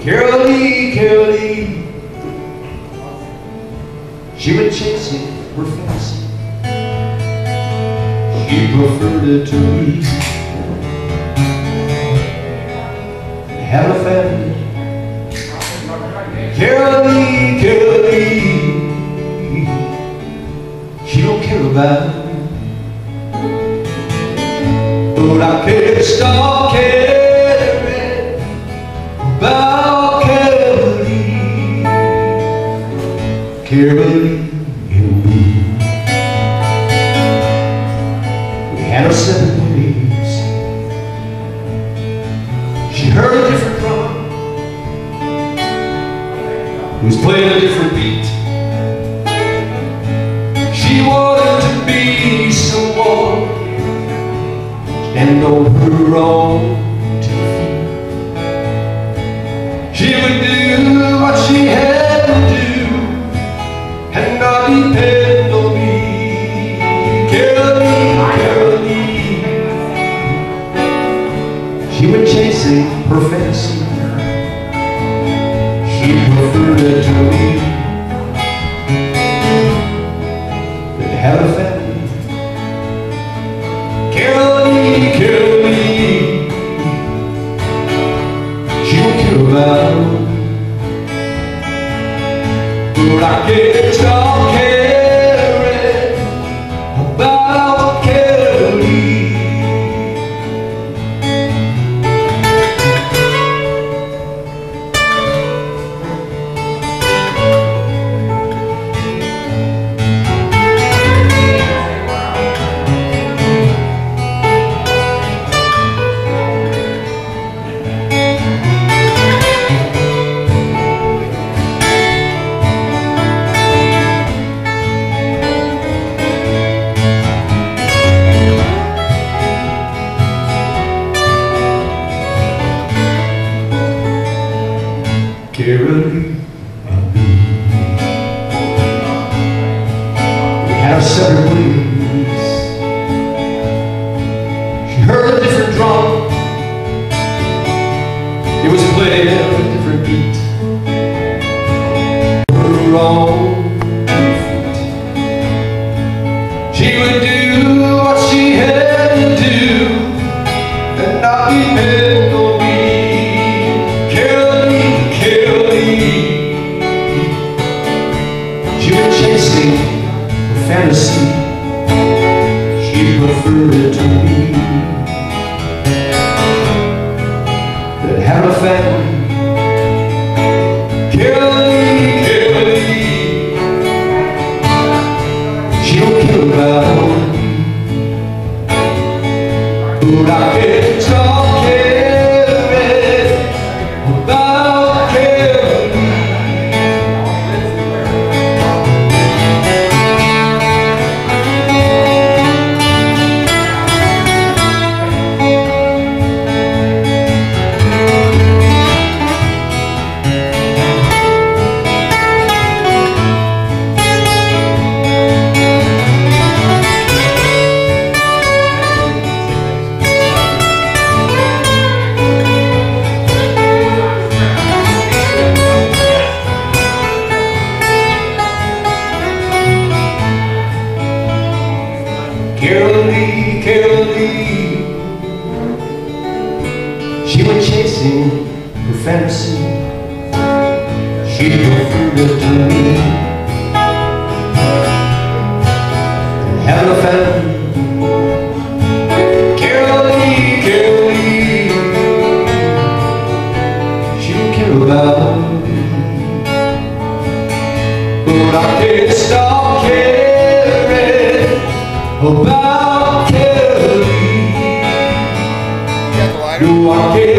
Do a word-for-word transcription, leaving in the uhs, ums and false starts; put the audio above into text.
Carolee, Carolee, she went chasing her fantasy. She preferred it to me. Have a family. Carolee, Carolee, she don't care about me. But I can't stop caring about Carolee, Carolee and me. We had our seven ways. She heard a different drum, he was playing a different beat. She wanted to be someone and on her own two feet. She would do what she had to do and not depend on me. Carolee, Carolee, she went chasing her fantasy. She preferred it to me. They had a family. Carolee, Carolee, she don't care about me. But I can't stop caring about Carolee. Carolee and me, we had our separate ways. She heard a different drum, it was playing a different beat. Her own feet. She would do what she had to do and not depend on me. Chasing her fantasy, she preferred it to me. That had a family. Carolee, Carolee, she don't care about me. But I can't stop caring about Carolee. Carolee, Carolee, she went chasing her fantasy. She preferred it to me. And having a family. Carolee, Carolee, she don't care about me. But I can't stop caring about Carolee. No, I can't.